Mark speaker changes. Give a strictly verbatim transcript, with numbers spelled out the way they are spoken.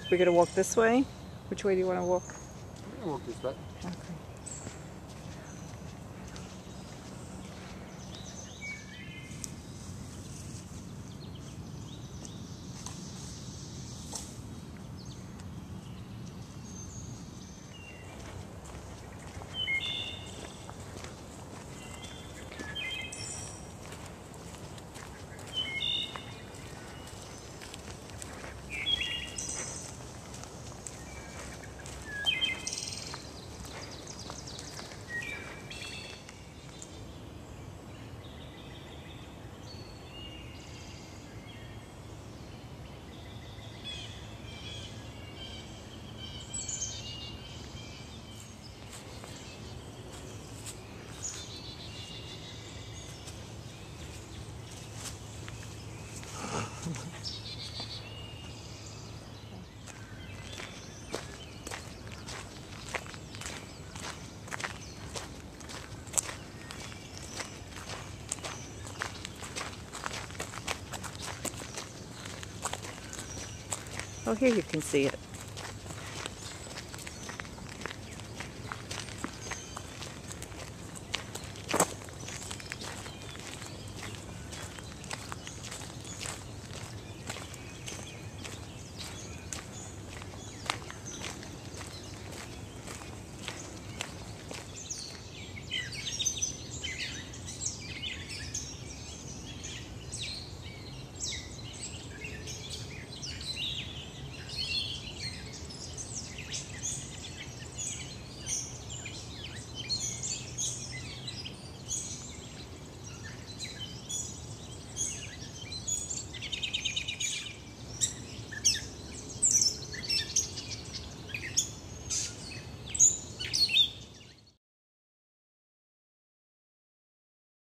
Speaker 1: We're going to walk this way? Which way do you want to walk?
Speaker 2: I'm gonna walk this way.
Speaker 1: Okay. Oh, here you can see it.